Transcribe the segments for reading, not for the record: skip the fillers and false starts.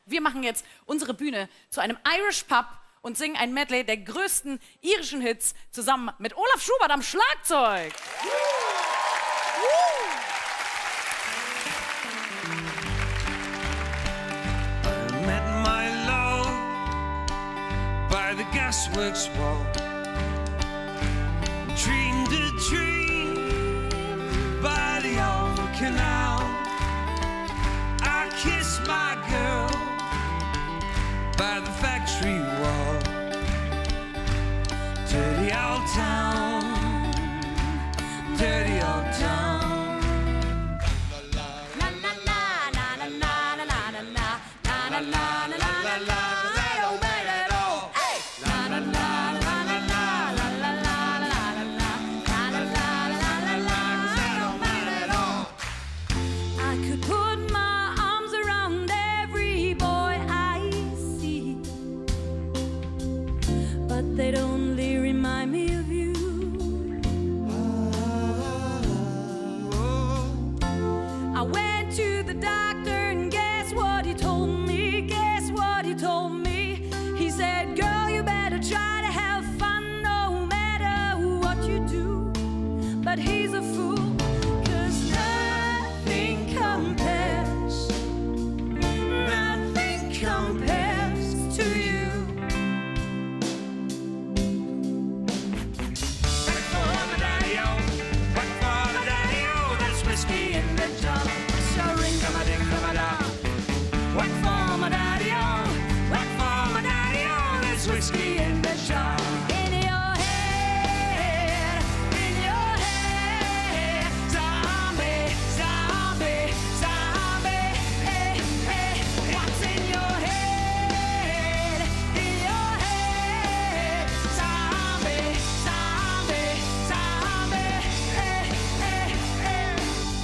Wir machen jetzt unsere Bühne zu einem Irish Pub und singen ein Medley der größten irischen Hits zusammen mit Olaf Schubert am Schlagzeug. I met my love by the gasworks wall. Dreamed a dream by the old canal. I kissed my girl by the factory wall. Dirty old town, dirty old town. La la la la la la la la la la la la la la la. I don't mind at all. La la la la la la la la la la la la la la la. I don't mind at all. I could put my arms around every boy I see, but they'd only remind me of you. I went to the doctor and guess what he told me? Guess what he told me? He said, girl, you better try to have fun no matter what you do. But he's a fool, 'cause nothing compares, nothing compares to you. Whack for the daddy-o, whack for the daddy-o, there's whiskey in the jar. Sha-ring-a-ma-ding-a-ma-da. Whack for my daddy-o, whack for my daddy-o, there's whiskey in the jar. In your head, zombie, zombie, zombie, hey, hey. What's in your head, zombie, zombie, zombie, hey, hey, hey.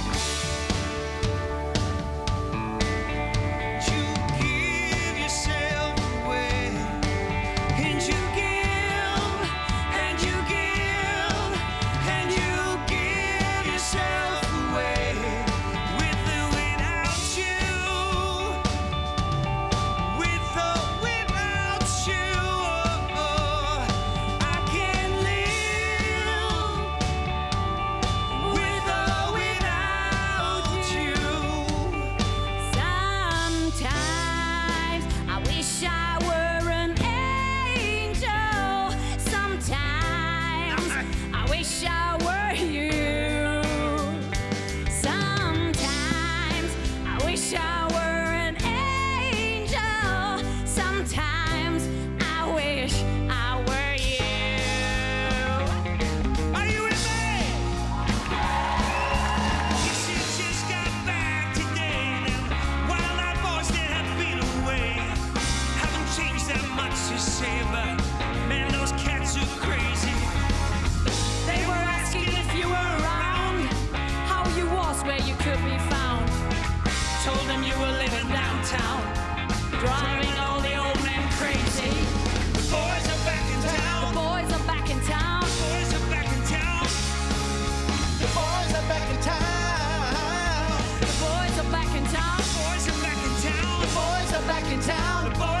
You give yourself away, and you give, and you give, and you give yourself away, with or without you, with or without you. I can't live with or without you. Sometimes I wish I were an angel. Sometimes I wish I were you. Sometimes I wish I were an angel. Sometimes I wish I were you. Are you with me? You see, just got back today. Now, while that boys that have been away, haven't changed that much to say, but man, those cats are crazy. They were asking if you were around, how you was, where you could be found. Told them you were living downtown, Driving all the old men crazy. the boys are back in The town. boys are back in town. Boys are back in town. The boys are back in town. The boys are back in town. Boys are back in town. The boys are back in town. The boys